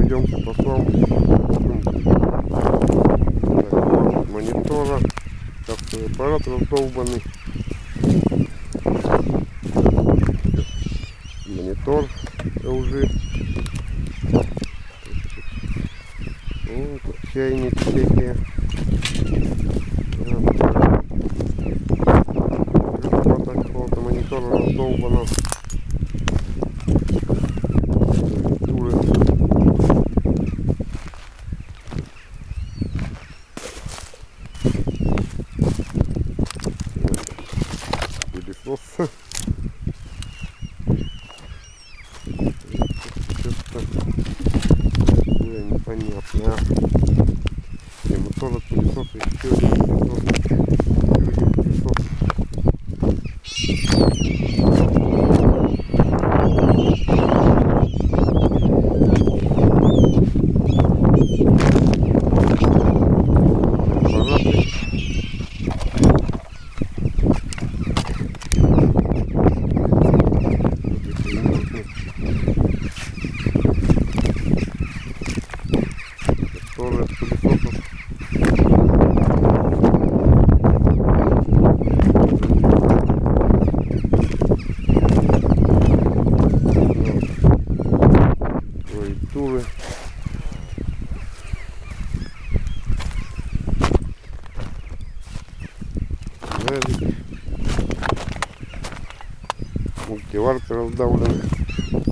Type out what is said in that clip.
пройдемся по свалке. Монитора. Кассовый аппарат раздолбанный. Монитор LG. Вот, тут чайники всякие. Какого-то монитора раздолбано. Пылесос. Такое непонятное. И мотор от пылесоса, еще один пылесос. Тоже от пылесосов. Клавиатуры. Мультиварка раздавлена.